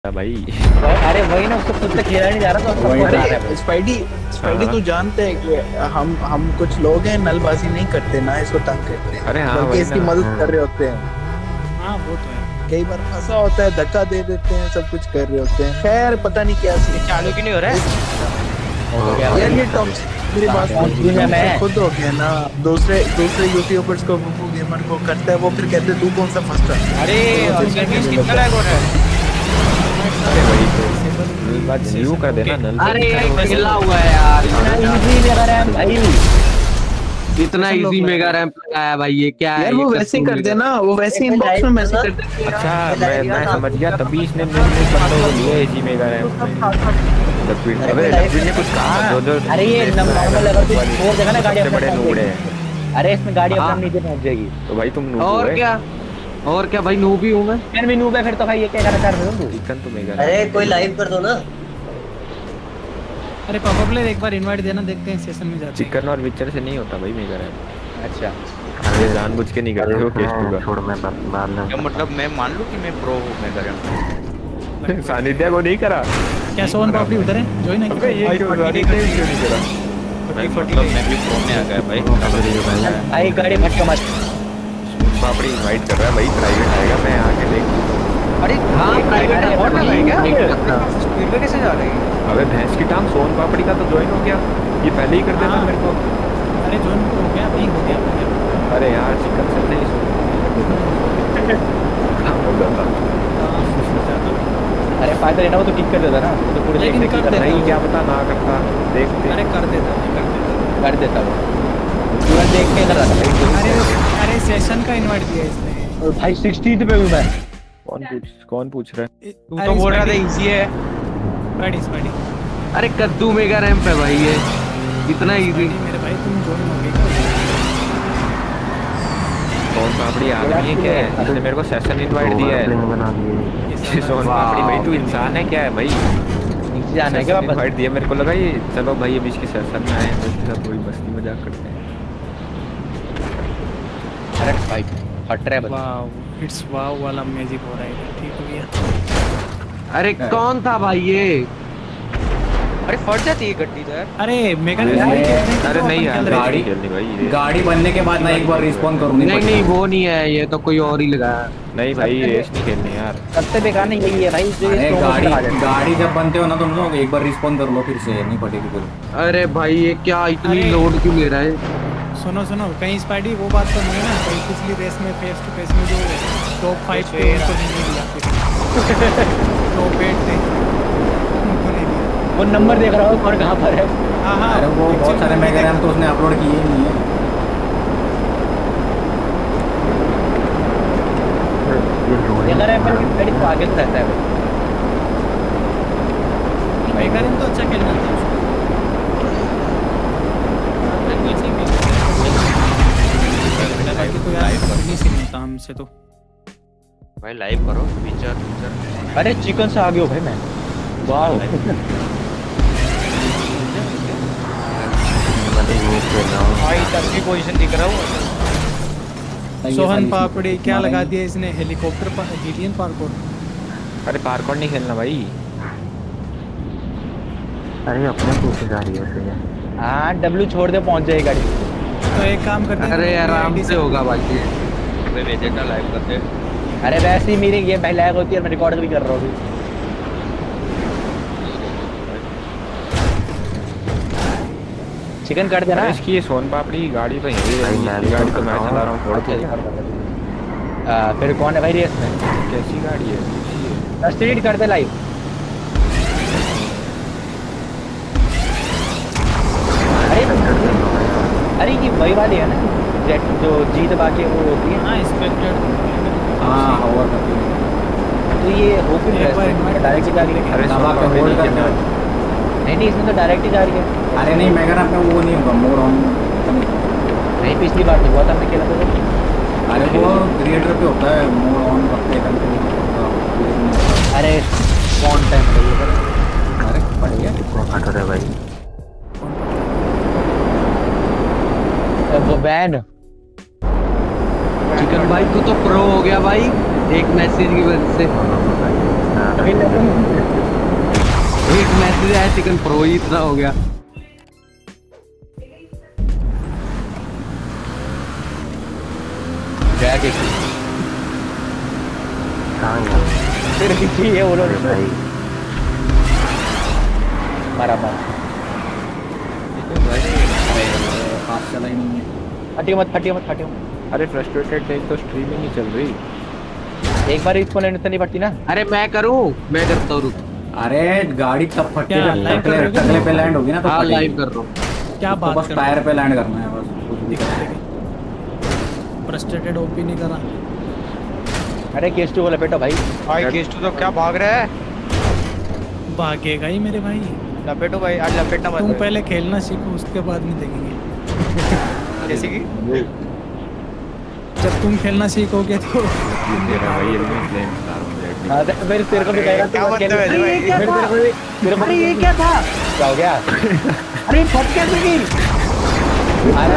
भाई। अरे वही ना, उसको खुद से खेला नहीं जा रहा तो अरे स्पाइडी तू जानते हैं कि हम कुछ लोग हैं नलबाजी नहीं करते ना, इसको तंग करते हैं। अरे हाँ, बल्कि इसकी मदद कर रहे होते हैं। हाँ वो तो है। कई बार फंसा होता है, धक्का दे देते हैं, सब कुछ कर रहे होते हैं। खैर पता नहीं क्या सीन चालू क्यों नहीं हो रहा है यार। ये टॉक्स मेरी बात दुनिया में खुद हो गया ना। दूसरे यूट्यूबर्स को वो गेमर को करता है, वो फिर कहते हैं तू कौन सा फंसता है। अरे सर्विस कितना लैग हो रहा है। अरे वही तो बात न्यू कर देना नल। अरे हिला हुआ है यार, इजी मेगा रैम भाई, इतना इजी मेगा रैंप लगाया भाई। ये क्या है? यार वो वैसे ही कर देना, वो वैसे इनबॉक्स में मैसेज कर देना। अच्छा मैं समझ गया, तभी इसने मेरे बंदों को लिया इसी मेगा रैम। अबे लक्ष्मी ने कुछ कहा जो अरे ये नॉर्मल अगर तू छोड़ देगा ना गाड़ी सबसे अपने बड़े पहुंच नूबड़े जाएगी। हैं। अरे इसमें गाड़ी अपने नीचे पहुंच जाएगी। तो भाई तुम नूब और क्या भाई, नूब ही हूँ मैं भी नूब है फिर तो भाई, ये क्या करना चाह रहे हो तुम? चिकन तो मेगा। अरे कोई लाइव कर दो ना। अरे पापा प्लेयर एक बार इनवाइट देना, देखते हैं सेशन में जाते हैं। चिकन और विचर से नहीं होता भाई मेगा रैम। अच्छा अरे जानबूझ के नहीं करते हो केस टू का। छोड़ मैं मार लूं। क्या मतलब मैं मान लूं कि मैं प्रो हूं मेगा रैम। सानिध्या को नहीं करा क्या सोन पापड़ी उधर है? ज्वाइन है अबे ये क्यों सानिध्या क्यों नहीं करा? मतलब मैं भी प्रो में आ गया भाई। भाई गाड़ी मत मत पापड़ी इनवाइट कर रहा है भाई, प्राइवेट आएगा मैं आके देख। अरे हाँ प्राइवेट है, बहुत है क्या क्या? स्पीड में कैसे जा रही है? अबे भैंस की टांग सोन पापड़ी का तो ज्वाइन हो गया, ये पहले ही कर देना हाँ। मेरे को। अरे ज्वाइन हो गया भाई, हो गया। अरे यार चिकन से नहीं काम हो जाता। अरे फायदा लेना, वो तो किक कर देता ना, वो तो पूरे लेकिन देखने कर की देता नहीं वो। क्या पता ना करता, देखते। अरे कर देता कर देता वो तुरंत देख के कर रहा था। अरे सेशन का इनवाइट दिया इसने। भाई 60th पे हूं मैं। कौन पूछ रहा है? तू तो बोल रहा था इजी है। स्पाइडी अरे कद्दू मेगा रैंप है भाई, ये इतना इजी। मेरे भाई तुम ज्वाइन हो गए। सोन पापड़ी आदमी है क्या है? इसने मेरे को सेशन इनवाइट दिया है। बना दिए। सोन पापड़ी भाई तू इंसान है क्या है भाई? नीचे जाना है क्या वापस? इनवाइट दिया मेरे को, लगा ये चलो भाई अभी इसकी सेशन में आए हैं तो इसके साथ थोड़ी मस्ती मजाक करते हैं। अरे भाई हट रहा है बस। वाव, इट्स वाव वाला मैजिक हो रहा है। ठीक हो गया। अरे कौन था भाई ये? अरे फट जाती है गड्डी तो यार। अरे मेगा अरे नहीं यार गाड़ी खेलनी भाई। गाड़ी बनने के बाद ना एक बार रिस्पॉन्ड करूंगी। नहीं वो नहीं है, ये तो कोई और ही लगा है। नहीं भाई रेस नहीं खेलनी यार। सबसे बेकार नहीं यही है भाई, जो अरे ये गाड़ी जब बनते हो ना तुम लोग एक बार रिस्पॉन्ड कर लो, फिर से नहीं पड़ेगी फिर। अरे भाई ये क्या इतनी अरे। लोड क्यों ले रहा है? सुनो कहीं स्पाइडी वो बात तो नहीं है ना, कहीं पिछली रेस में फेस टू फेस में जो टॉप 5 थे उनको नहीं दिया, फिर टॉप 8 थे उनको नहीं दिया। वो नंबर देख रहा हूँ कौन कहाँ पर है। हाँ अरे वो बहुत सारे मेगा रैम तो उसने अपलोड किए ही नहीं है। देखा रहा है पर गाड़ी तो आगे से रहता है वो। मेगा रैम तो अच्छा खेलना था उसको। बाकी तो यार नहीं सीन होता हमसे तो। भाई लाइव करो फीचर। अरे चिकन से आ गया भाई मैं। वाह भाई तब की पोजीशन दिख रहा हूँ। सोहन पापड़ी क्या लगा दिया इसने? Helicopter GTN parkour. अरे पार्कोर नहीं खेलना भाई। अरे अपने पीछे गाड़ी है सही। हाँ डब्ल्यू छोड़ दे, पहुंच जाएगी गाड़ी। तो एक काम करते हैं, अरे आराम से होगा भाई ये। मैं वेजेटा लाइव करते। अरे वैसे ही मेरी गेम पहले लैग होती है, मैं रिकॉर्ड भी कर रहा हूँ। चिकन कर देना। अरे इसकी ये सोन पापड़ी की गाड़ी तो यही है, गाड़ी तो मैं चला रहा हूँ थोड़ा थोड़ा। फिर कौन है भाई रेस में? कैसी गाड़ी है? स्ट्रीट कर दे लाइव। अरे ये वही वाली है ना जेट जो जीत बाकी वो होती है। हाँ एक्सपेक्टेड। हाँ ओवर करती है। तो ये ओपन डायरेक्ट ही जा रही है। अरे दबा के होल्ड करके। नहीं इसमें तो डायरेक्ट ही जा रही है। अरे नहीं मेगा रैम में वो नहीं होगा, मोड ऑन नहीं पिछली बार तो हुआ था, मैं खेला था। अरे वो क्रिएटर पे होता है, मोड ऑन रखते हैं। अरे कौन टाइम है? अरे बढ़िया कितना फट रहा है भाई। वो बैन चिकन भाई तू तो प्रो हो गया भाई, एक मैसेज की वजह से। एक मैसेज आया चिकन प्रो ही इतना हो गया। क्या के कहाँ गया फिर किसी है वो लोग अरे भाई मारा मार हाथ चला ही नहीं है। हटियो मत हटियो मत हटियो मत। अरे फ्रस्ट्रेटेड थे तो स्ट्रीमिंग नहीं चल रही। एक बार इसको लेने से नहीं पड़ती ना। अरे मैं करूँ, मैं करता हूँ रुक। अरे गाड़ी तब फटके क्या, जब live कर रहे हो क्या? टकले पे लैंड होगी ना तो हाँ फटेगी। लाइव कर रहा हूँ। क्या उसको बात बस कर टायर पे लैंड करना है बस, कुछ भी करना है। फ्रस्ट्रेटेड ओपी नहीं करा। अरे केस टू को लपेटो भाई। भाई केस टू तो क्या भाग रहा है। भागेगा ही मेरे भाई। लपेटो भाई, आज लपेटना मत। तुम पहले खेलना सीखो, उसके बाद नहीं देखेंगे। जैसे कि जब तुम खेलना सीखोगे तो तेरा भाई ये मैं फ्लेम बता रहा हूँ। हाँ तो फिर तेरे को दिखाएगा क्या मतलब है भाई? अरे ये क्या था? क्या हो गया? अरे फट कैसे गई? अरे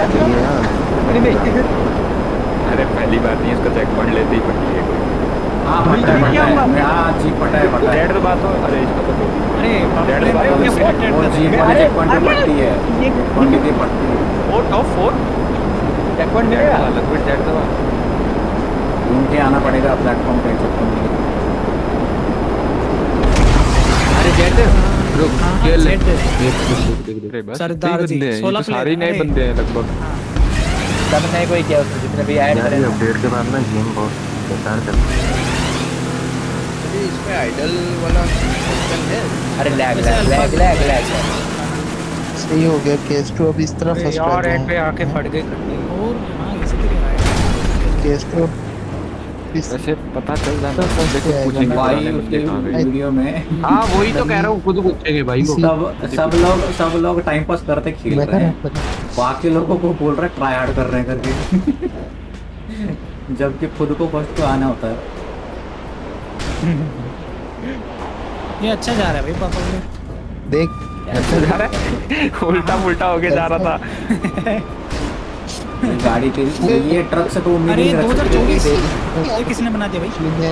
अरे पहली बार नहीं, इसको चेक पॉइंट लेते ही पड़ती है कोई। हाँ पटा है, पटा है। हाँ जी पटा है, पटा है। डेढ़ तो बात हो। अरे इसको तो अरे डेढ़ बार वो जी वाले चेक पॉइंट पे पड़ती है, पॉइंट पे पड़ती है। Four top four check point मिलेगा। अलग कुछ डेढ़ तो बात। उनके आना पड़ेगा प्लेटफॉर्म पे चेक पॉइंट। अरे जेट रुक हाँ, ये ले जेट। देख देख देख अरे बस सरदार इतने ही जी, बंदे हैं, ये 16 तो सारे ही नए प्लेयर। बंदे हैं लगभग। सब नए कोई क्या उसमें जितने भी ऐड यार करे ये ना। अपडेट के बाद ना गेम बहुत बेकार चलता है। इसमें आइडल वाला ऑप्शन है। अरे lag lag lag lag lag. सही हो गया केस टू अब इस तरह फंस यार एंड पे गया आके फट गई खड्डे। और हाँ इसी तरह आएगा। केस टू इस वैसे पता चल जाता है, फंस देखो गया है। पूछेंगे भाई पुराने उसके बंदे कहाँ गए। वीडियो में हाँ वही तो कह रहा हूँ, खुद पूछेंगे भाई को। सब लोग टाइम पास करते खेल मैं रहे हैं, कर बाकी लोगों को बोल रहे ट्राई हार्ड कर रहे हैं करके। जबकि खुद को फर्स्ट तो आना होता है। ये अच्छा जा रहा है भाई पापा ने। देख अच्छा जा रहा है। उल्टा उल्टा होके जा रहा था। ये गाड़ी के ये ट्रक से तो उम्मीद अरे नहीं रख सकते। 2024 ये किसने बना दिया भाई?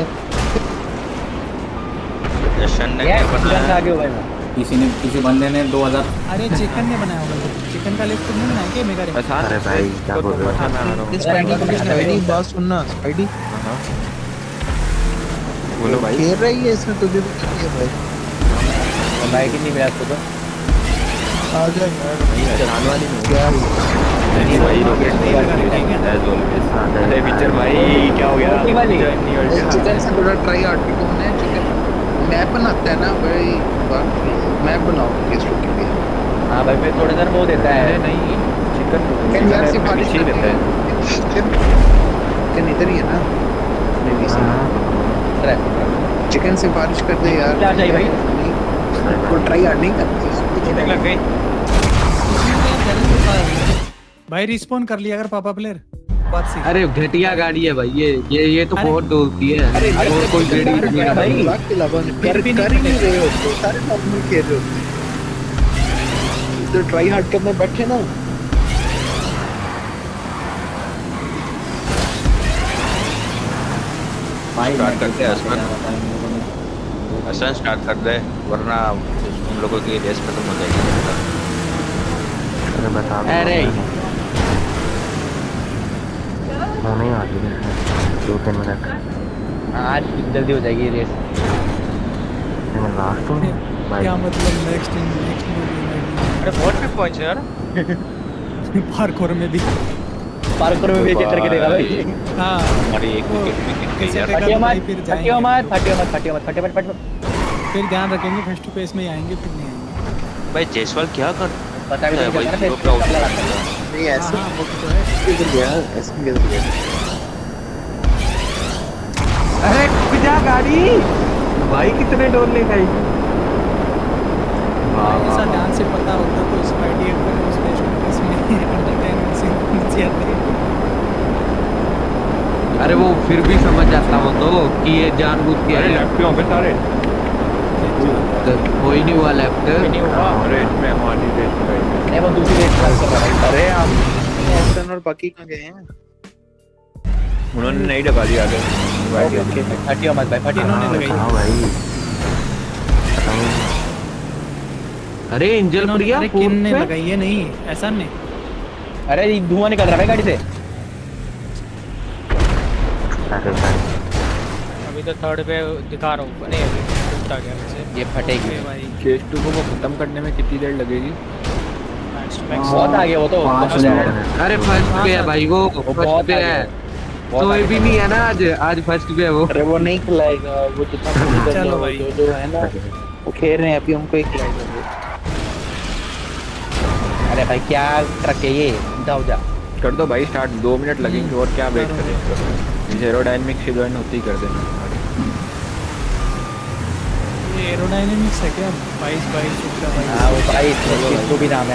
जशन ने ये क्या तुरंत बनाया? आगे हो गए ना। किसी बंदे ने 2000 अरे चिकन ने बनाया होगा। चिकन का लिफ्ट नहीं बनाया क्या मेगा रे? आसान अरे भाई, क्या बोल रहे हो? बताना आ रहा हूँ। स्पाइडी बात सुनना स्पाइडी हाँ। बोलो भाई। खेल रही है इसमें तुझे भी चाहिए भाई बाइक ही नहीं मिला इसको तो। आ जा यार आसान वाली में क्या नहीं भाई, रॉकेट नहीं लगती एज ऑलवेज। अरे पिक्चर भाई क्या हो गया? रोटी वाली। चिकन से थोड़ा ट्राई आउट भी होना है चिकन मैप बनाता है ना भाई मैप बनाओ केस टू के लिए हाँ भाई फिर थोड़ा सा वो देता अरे है। नहीं चिकन चिकन यार सिफारिश ही देता है। चिकन इधर ही है ना मेरी से चिकन सिफारिश कर दे यार क्या चाहिए भाई? वो ट्राई आउट नहीं करती लग गई। भाई रिस्पॉन कर लिया अगर पापा प्लेयर बात सी। अरे घटिया गाड़ी है भाई ये तो अरे- बहुत डोलती है और कोई गाड़ी नहीं है भाई। भाई के अलावा कर भी नहीं ही नहीं रहे हो तो सारे नॉर्मल खेल रहे हो तो ट्राई हार्ड करने बैठे ना भाई स्टार्ट करते हैं हसन स्टार्ट कर दे वरना उन लोगों की रेस खत्म हो जाएगी। अरे बता दो। अरे होने वाली है 2-3 मिनट आज जल्दी हो जाएगी रेस। मैं लास्ट हूँ भाई। क्या मतलब नेक्स्ट अरे बहुत भी पहुंच यार। पार्कोर में भी। पार्कोर में भी करके देगा भाई। हाँ हमारी एक वो विकेट विकेट गई कैसे यार। देगा फटियो तो भाई मत फिर फटियो जाएंगे। मत फटियो मत फटियो मत फटे फट फिर ध्यान रखेंगे फेस टू फेस में ही आएंगे फिर नहीं आएंगे। भाई जयसवाल क्या कर पता भी है नहीं भाई चलता जीरो ना पे आउट फेस नहीं हाँ ऐसे हाँ वो तो है। किधर गया ऐसे किधर गया अरे रुक जा गाड़ी भाई, कितने डोलने का ऐसा ध्यान से पता होता तो स्पाइडी अगर उस फेस टू फेस में एंटरटेनमेंट से नीचे आते। अरे वो फिर भी समझ जाता हूँ तो कि ये जानबूझ के अरे है। लेफ्ट क्यों पे सारे? कोई नहीं हुआ लेफ्ट। नहीं हुआ। अरे इसमें हमारी रेस में नहीं वो दूसरी रेस कर रहा है। अरे आप ऑप्शन और बाकी कहाँ गए हैं उन्होंने नहीं डका दिया था। ओके फटियो मत भाई फटियो इन्होंने लगाई। हाँ भाई अरे इंजन प्रिया अरे किन्ने लगाई है नहीं ऐसा नहीं। अरे धुआं निकल रहा है गाड़ी से। अरे भाई अभी तो थर्ड पे दिखा रहा हूँ। नहीं अभी टूटा गया वैसे। ये फटेगी भाई केस 2 को खत्म करने में कितनी देर लगेगी? बहुत आगे वो तो। अरे फर्स्ट पे है भाई वो फर्स्ट पे है। सोए भी नहीं है ना आज फर्स्ट पे है वो। अरे वो नहीं खिलाएगा वो जितना चलो भाई। जो है ना वो खेल रहे हैं अभी हमको एक खिलाएगा। अरे भाई क्या ट्रक है ये, जाओ जा कर दो भाई स्टार्ट, 2 मिनट लगेंगे और क्या वेट करें। एरोडायनेमिक्स की जॉइन होती कर देना। ये एरोडायनेमिक्स है क्या? 22 का भाई। हाँ वो भाई इसको भी नाम है।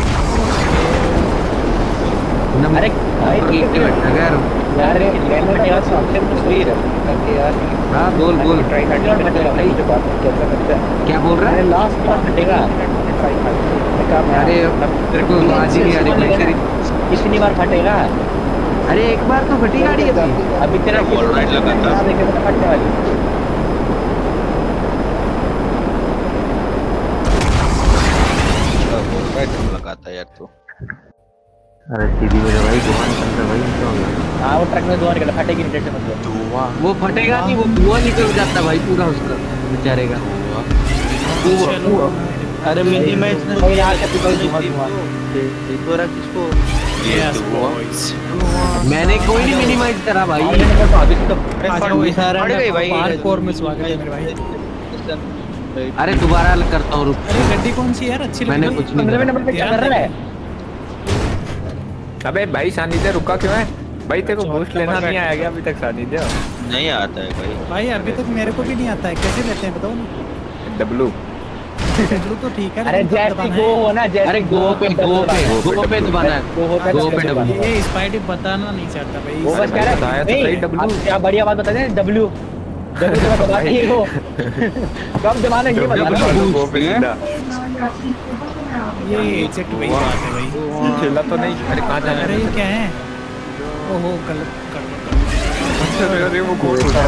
अरे भाई अगर यार यार सबसे सही है यार। हाँ बोल ट्राई करना भाई जो बात कैसा करते हैं। क्या बोल रहा है? अरे लास्ट बार फटेगा। अरे तेरे को आज ही नहीं आ रही तेरी कितनी बार फटेगा? अरे एक बार तो फटी गाड़ी अभी तेरा वॉल राइड लगा था। देखे तो फटने वाली। वॉल राइड लगाता यार तू। अरे सीधी वजह भाई धुआं निकल रहा भाई क्या हो गया? हाँ वो ट्रक में धुआं निकला, फटेगी नहीं टेंशन मत लो। वो फटेगा नहीं, वो धुआं निकल जाता भाई पूरा उसका बेचारे का। अरे मिनिमाइज ने कोई यार कैसे कोई धुआं पूरा किसको यस बॉयज। मैंने कोई नहीं मिनिमाइज करा भाई। फट गई भाई। हार्डकोर में स्वागत है मेरे भाई। अरे दोबारा करता हूँ रुक। अरे गड्डी कौन सी यार अच्छी लगी? मैंने कुछ नहीं 15वें नंबर पे क्या कर रहा है? अबे भाई सानिध्य रुका क्यों है भाई? तेरे को बूस्ट लेना नहीं आया क्या अभी तक सानिध्य? नहीं आता है भाई। भाई अभी तक मेरे को भी नहीं आता है, कैसे लेते हैं बताओ ना। डब्लू डब्लू तो ठीक है। अरे जैसी गो हो ना जैसी अरे गो पे दबाना है। गो पे दबाना है। ये स्पाइडी बताना नहीं चाहता भाई। वो बस कह रहा बताया है तो सही नहीं, W। आप क्या बढ़िया बात बता दें डब्ल्यू डब्ल्यू तो दबा के हो कब दबाना ये बता दो। ये एग्जैक्ट वही बात है भाई। चिल्ला तो नहीं। अरे कहाँ जाना अरे है? ये क्या है? ओहो गलत कर अरे वो कोड हो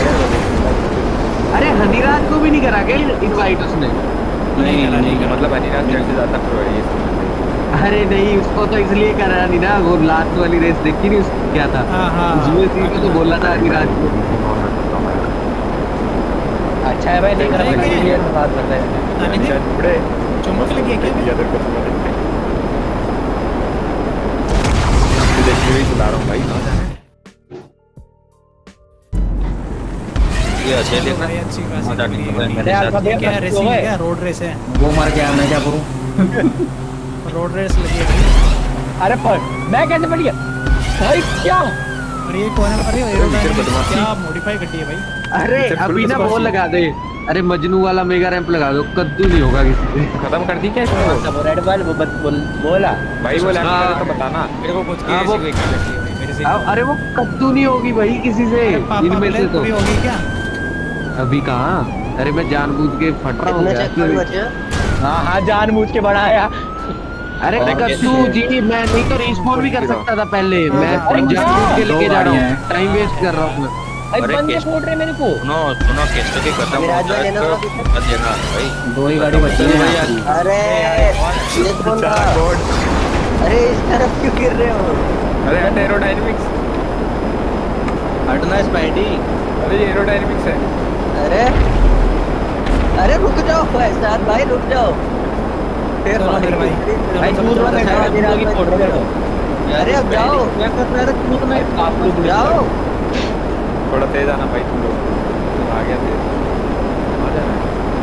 अरे हनीराज को भी नहीं करा क्या इनवाइट उसने? नहीं करा। मतलब अनिराज जैसे ज्यादा प्रो है ये। अरे नहीं उसको तो इसलिए करा नहीं ना, वो लास्ट वाली रेस देखी नहीं उसको क्या था। हाँ उसमें सीधे तो बोला था हनीराज को। अच्छा है भाई नहीं करा ये बात करते हैं। बड़े चुम्बक लगी है क्या? देखिए ही चला रहा हूँ भाई। कहाँ जाना है? ये अच्छे देखना। भाई अच्छी खासी मजा लगी नहीं है। मेरे साथ। ये क्या रेसिंग है क्या? रोड रेस है। वो मर गया मैं क्या करूं? रोड रेस लगी है भाई। अरे पर मैं कैसे पड़ गया भाई क्या? और ये कौन है? अरे एरोडायनेमिक्स क्या मॉडिफाई गड्डी है भाई। अरे अभी ना वो लगा दे। अरे मजनू वाला मेगा रैंप लगा दो, कद्दू नहीं होगा किसी से। खत्म कर दी क्या इसको? वो रेड बॉल वो बोला भाई वो लैप करे तो बताना। मेरे को कुछ हाँ, वो- मेरे से अरे वो कद्दू नहीं होगी भाई किसी से इनमें से तो। पूरी होगी क्या? अभी कहाँ? अरे मैं जानबूझ के फट रहा हूँ। हाँ हाँ जानबूझ के बढ़ाया। अरे कद्दू जी मैं नहीं तो रिस्पॉन भी कर सकता था पहले। मैं जानबूझ के लेके जा रहा हूँ, टाइम वेस्ट कर रहा हूँ मैं। अरे बंदे फोड़ रहे मेरे को। सुनो केस्टो की खत्म हो जाए तो मत देना भाई। 2 ही गाड़ी बची है। अरे ये कौन था? अरे इस तरफ क्यों गिर रहे हो? अरे हट एरोडायनेमिक्स। हटना स्पाइडी। अरे ये एरोडायनेमिक्स है। अरे अरे रुक जाओ फैजाद भाई रुक जाओ। चलो मेरे भाई। भाई दूर रहो मैं खड़ा तेरा की फोड़ रहे हो। अरे अब जाओ क्या कर रहे हो तुम? आप लोग जाओ। थोड़ा तेज आना भाई तुम लोग। तुम आ गया तेज। आ जाना।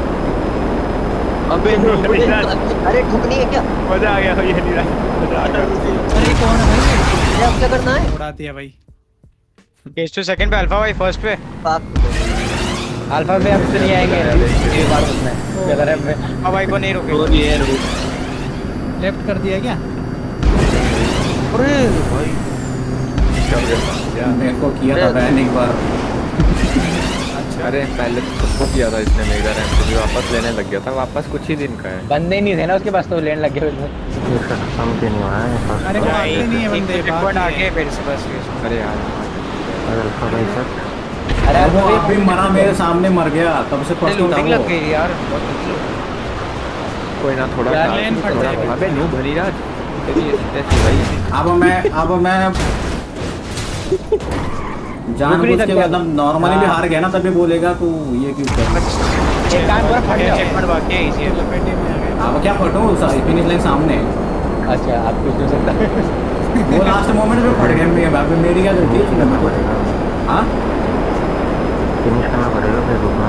अबे अरे ठुकनी है क्या? मजा आ गया ये नहीं रहा। मजा आ गया। अरे कौन है भाई? ये अब क्या करना है? उड़ा दिया भाई। केस 2 सेकंड पे अल्फा भाई फर्स्ट पे। अल्फा में अब तो नहीं आएंगे ये बार उसने क्या कर रहा है? अब भाई को नहीं रोके। लेफ्ट कर दिया क्या? अरे भाई मेरे को किया था बैन एक बार। अरे पहले तो सबको किया था इसने मेगा रैंप से, वापस लेने लग गया था। वापस कुछ ही दिन का है। बंदे नहीं थे ना उसके पास तो लेने लग गए। समझ नहीं आ रहा है। अरे भाई नहीं है बंदे पॉइंट आगे फिर से बस। अरे यार अगर भाई सर अरे वो अभी मरा मेरे सामने मर गया, तब से फर्स्ट उठा लूटिंग वो। लग गई यार। कोई ना थोड़ा यार, लेन फट जाएगी। अबे नो भली रात तेरी ऐसी भाई अब मैं जान बुझ के मतलब नॉर्मली भी हार गया ना तभी बोलेगा तू ये क्यों कर एक काम करो फट जाओ। चेकमेट बाकी है इजी है। लपेटे में आ गए। अब क्या फटो फिनिश लाइन सामने है। अच्छा आप कुछ नहीं सकता। वो लास्ट मोमेंट में फट गए मेरी क्या गलती है? हाँ फिनिश करना पड़ेगा फिर रुकना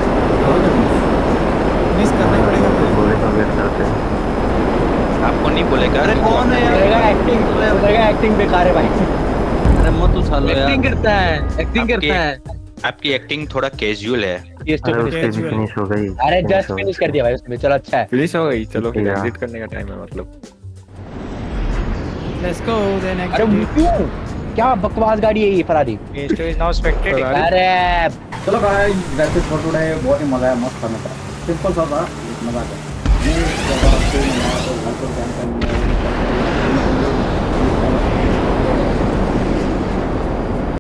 मिस करना ही पड़ेगा। बोलेगा वेट करते हैं आपको नहीं बोलेगा। अरे कौन है यार? एक्टिंग बेकार है भाई। अरे मत उछालो यार। एक्टिंग करता है आपकी एक्टिंग थोड़ा कैजुअल है। अरे उसकी भी फिनिश हो गई अरे जस्ट फिनिश कर दिया भाई उसने। चलो अच्छा है। फिनिश हो गई चलो फिर यार। एग्जिट करने का टाइम है मतलब लेट्स गो देन अरे क्यों क्या बकवास गाड़ी है ये Ferrari. Phase 2 is now spectated। अरे चलो guys that's it for today. बहुत ही मजा आया मस्त करने का सिंपल सा था मजा आ गया।